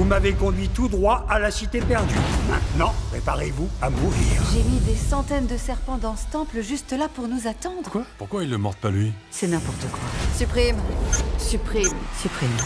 m'avez conduit tout droit à la cité perdue. Maintenant, préparez-vous à mourir. J'ai mis des centaines de serpents dans ce temple juste là pour nous attendre. Quoi? Pourquoi il le morde pas lui? C'est n'importe quoi. Supprime. Supprime. Supprime.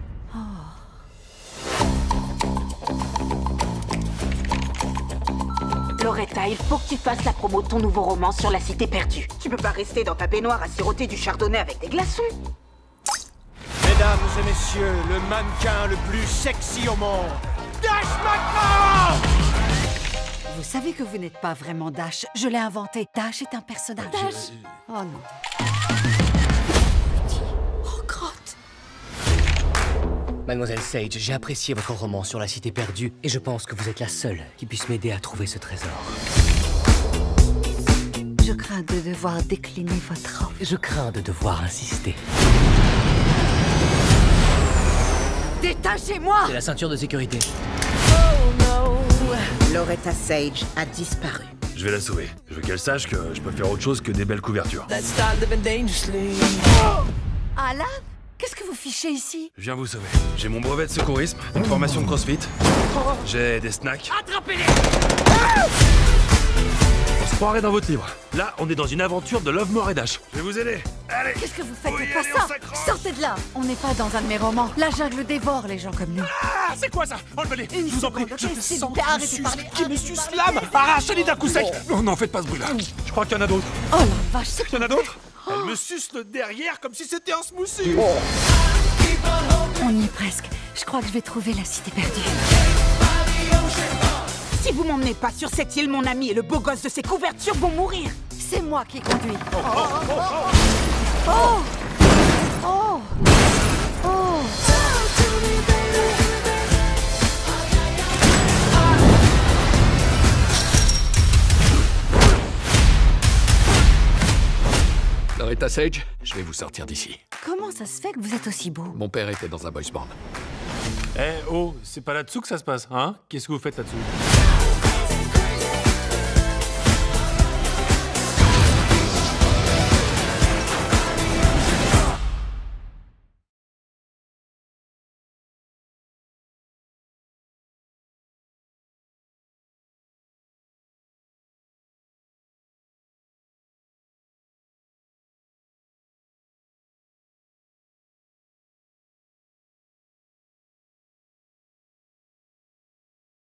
Loretta, il faut que tu fasses la promo de ton nouveau roman sur la cité perdue. Tu peux pas rester dans ta baignoire à siroter du chardonnay avec des glaçons. Mesdames et messieurs, le mannequin le plus sexy au monde, Dash maintenant! Vous savez que vous n'êtes pas vraiment Dash. Je l'ai inventé. Dash est un personnage. Dash. Oh non. Oh, crotte. Mademoiselle Sage, j'ai apprécié votre roman sur la cité perdue et je pense que vous êtes la seule qui puisse m'aider à trouver ce trésor. Je crains de devoir décliner votre offre. Je crains de devoir insister. Détachez-moi! C'est la ceinture de sécurité. Loretta Sage a disparu. Je vais la sauver. Je veux qu'elle sache que je peux faire autre chose que des belles couvertures. Alan? Qu'est-ce que vous fichez ici? Je viens vous sauver. J'ai mon brevet de secourisme, une formation de crossfit. J'ai des snacks. Attrapez-les! On se croirait dans votre livre. Là, on est dans une aventure de Love, More et Dash. Je vais vous aider. Allez! Qu'est-ce que vous faites? Oui, Faites pas allez, ça! on s'accroche. Sortez de là! On n'est pas dans un de mes romans. La jungle dévore les gens comme nous. Ah, c'est quoi ça? Enlevez-les! Une Je vous en prie, seconde, je ok, te s'il sens vous plaît, arrêtez qui de parler, me arrêtez de suce parler, l'âme! arrêtez de Arrachez-les d'un coup sec! Non, non, faites pas ce bruit-là. Je crois qu'il y en a d'autres. Oh la vache, c'est Il y en a d'autres? Elle me suce le derrière comme si c'était un smoothie! On y est presque. Je crois que je vais trouver la cité perdue. Si vous m'emmenez pas sur cette île, mon ami et le beau gosse de ses couvertures vont mourir. C'est moi qui conduis. Oh! Oh! Oh! Loretta Sage, je vais vous sortir d'ici. Comment ça se fait que vous êtes aussi beau? Mon père était dans un boys band. Eh oh, c'est pas là-dessous que ça se passe, hein? Qu'est-ce que vous faites là-dessous?